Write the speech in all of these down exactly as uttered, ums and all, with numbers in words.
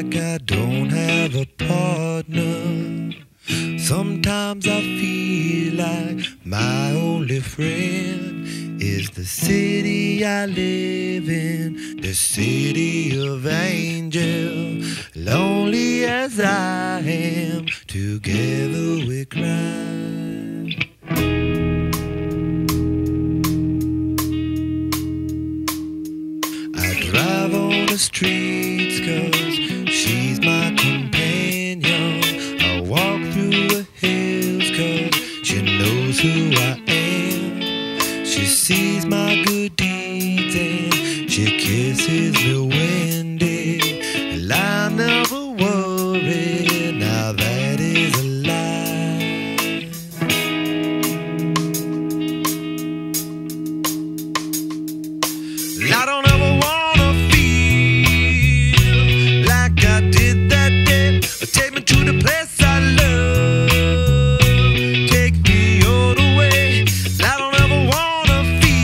like I don't have a partner. Sometimes I feel like my only friend is the city I live in, the city of angels. Lonely as I am, together we cry. I drive on the streets 'cause she's my companion. I walk through the hills 'cause she knows who I am. She sees my good deeds and she kisses me windy. And I never worry, now that is a lie. I don't ever wanna feel like I did that day. Take me to the place I love, take me all the way. I don't ever wanna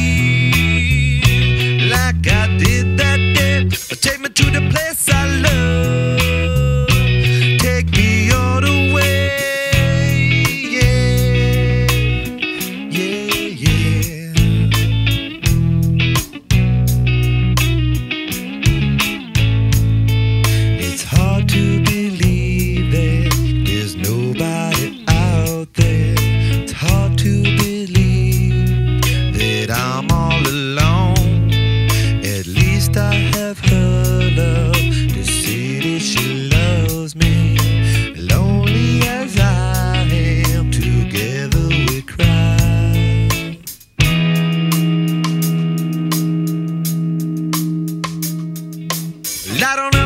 feel like I did that day. Take me to the place I love, take me all the way. Yeah, yeah, yeah. It's hard to believe that there's nobody out there. It's hard to believe that I'm all alone. At least I have her love, the city she loves me. Lonely as I am, together we cry. I don't